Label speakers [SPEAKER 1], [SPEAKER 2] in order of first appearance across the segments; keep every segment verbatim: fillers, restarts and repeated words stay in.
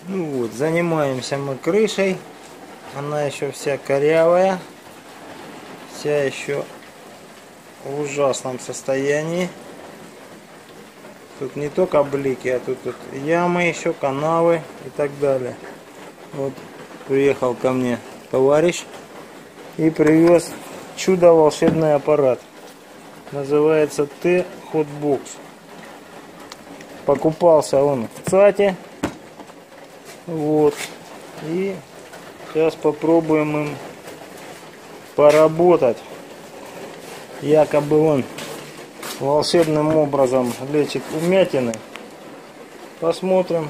[SPEAKER 1] Ну вот, занимаемся мы крышей. Она еще вся корявая. Вся еще в ужасном состоянии. Тут не только блики, а тут, тут ямы еще, канавы и так далее. Вот приехал ко мне товарищ и привез чудо волшебный аппарат. Называется T-Hotbox. Покупался он в ЦАТе. Вот. И сейчас попробуем им поработать. Якобы он волшебным образом лечит вмятины. Посмотрим,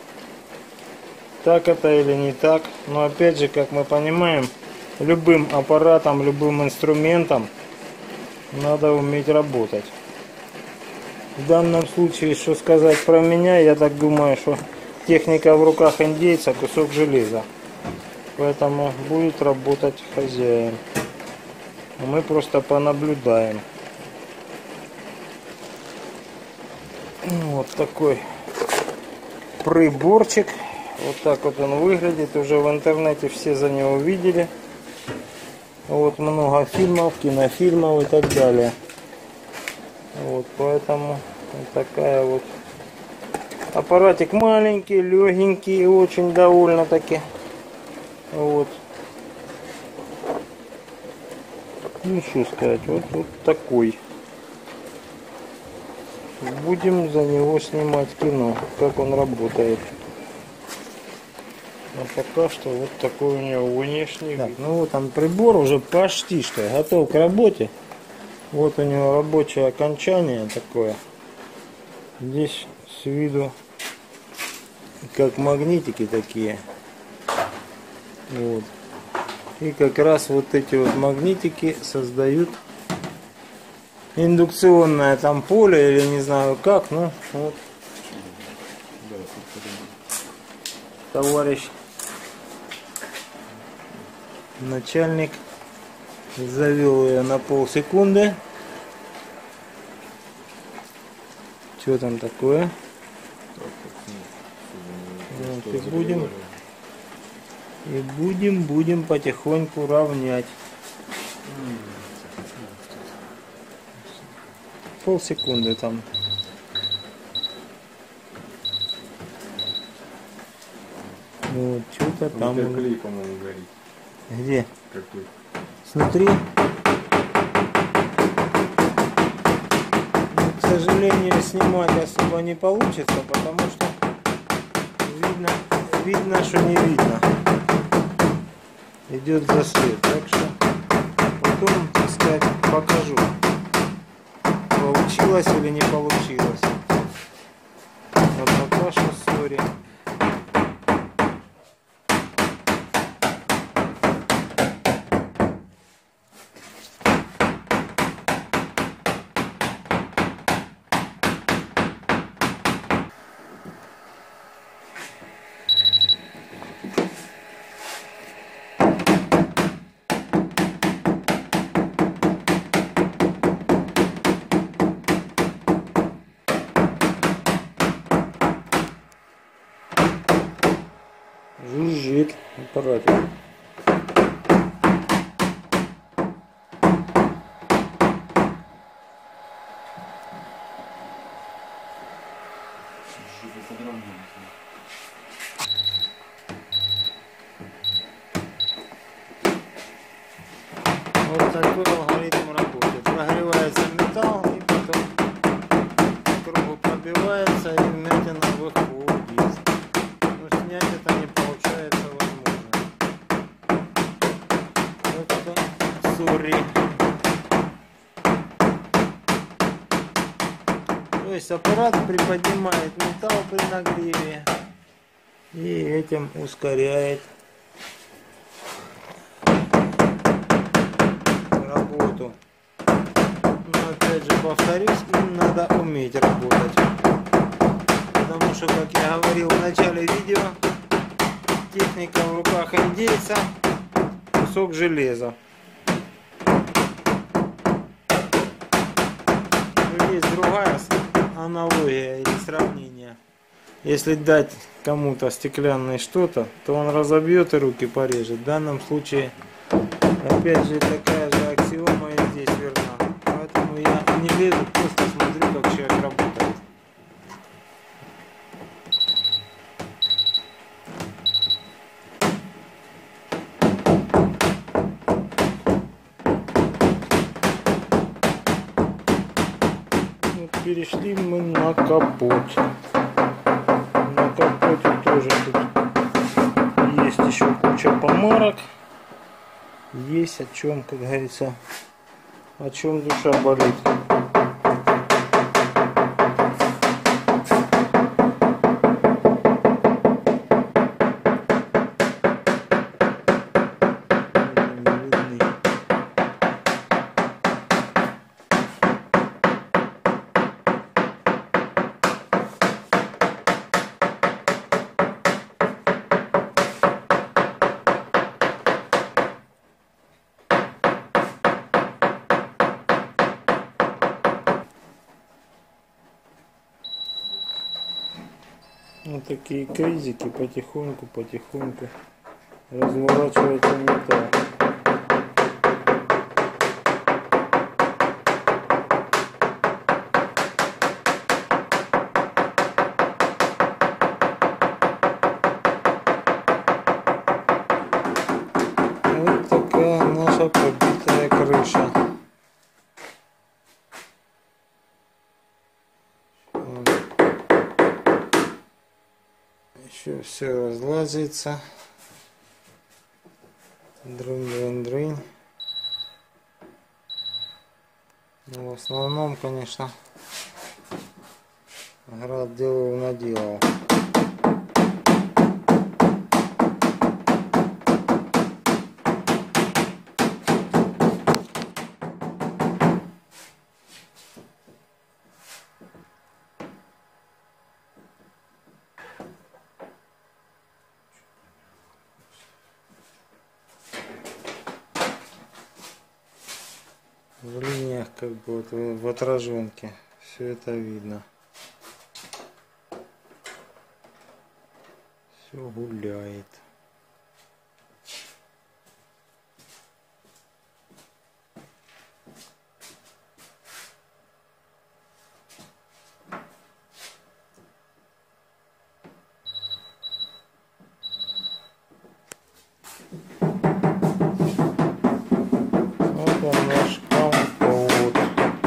[SPEAKER 1] так это или не так. Но опять же, как мы понимаем, любым аппаратом, любым инструментом надо уметь работать. В данном случае, что сказать про меня, я так думаю, что техника в руках индейца кусок железа. Поэтому будет работать хозяин. А мы просто понаблюдаем. Вот такой приборчик. Вот так вот он выглядит. Уже в интернете все за него видели. Вот много фильмов, кинофильмов и так далее. Вот поэтому вот такая вот. Аппаратик маленький, легенький, очень довольно-таки. Вот. Ну что сказать, вот, вот такой. Будем за него снимать кино, как он работает. А пока что вот такой у него внешний вид. Так, ну вот он прибор уже почти что готов к работе. Вот у него рабочее окончание такое. Здесь с виду как магнитики такие. Вот. И как раз вот эти вот магнитики создают индукционное там поле или не знаю как, ну вот. Товарищ начальник завел ее на полсекунды. Что там такое? Вот, и будем и будем будем потихоньку равнять. Полсекунды там. Вот, что-то там.
[SPEAKER 2] Клей, по-моему, горит.
[SPEAKER 1] Где?
[SPEAKER 2] Какой?
[SPEAKER 1] Снутри. К сожалению, снимать особо не получится, потому что видно, видно, что не видно. Идет засвет, так что потом, так сказать, покажу, получилось или не получилось. Вот пока что сори. Жужжит аппаратик. Вот такой алгоритм работы. Прогревается металл и потом по кругу пробивается и вмятина выходит. Но снять это не получается возможно. Вот это сори. То есть аппарат приподнимает металл при нагреве и этим ускоряет работу. Но опять же повторюсь, им надо уметь работать. Потому что, как я говорил в начале видео, техника в руках индейца кусок железа. Есть другая аналогия или сравнение. Если дать кому-то стеклянное что-то, то он разобьет и руки порежет. В данном случае, опять же, такая же аксиома и здесь верна. Поэтому я не лезу, просто смотрю, как человек работает. Вот перешли мы на капот. На капоте тоже тут есть еще куча помарок. Есть о чем, как говорится, о чем душа болит. Вот такие кризики потихоньку, потихоньку разворачивается металл. Вот такая наша побитая крыша. Еще все разлазится. Дрынь-дрынь-дрынь. Ну, в основном, конечно, град делал, наделал. В линиях, как бы вот в отраженке, все это видно. Все гуляет. Вот он наш компот.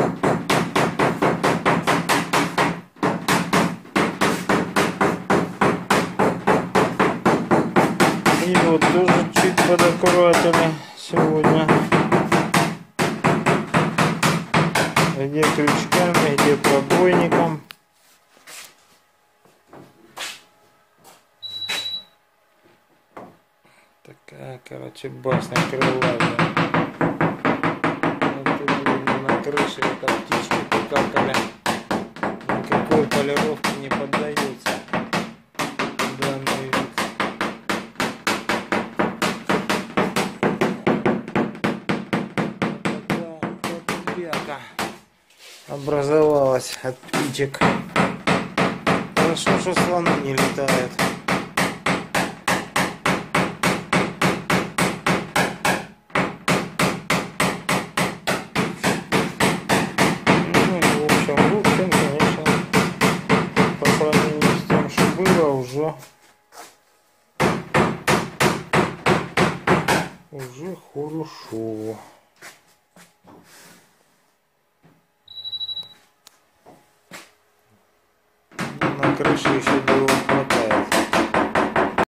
[SPEAKER 1] И вот тоже чуть подаккуратили сегодня. Где крючками, где пробойником. Такая, короче, басня крылатая. На крыше это птички покакали. Никакой полировки не поддается данный вид. Такая бяка образовалась от птичек. Хорошо, что слоны не летают. Уже, уже хорошо. На крыше еще было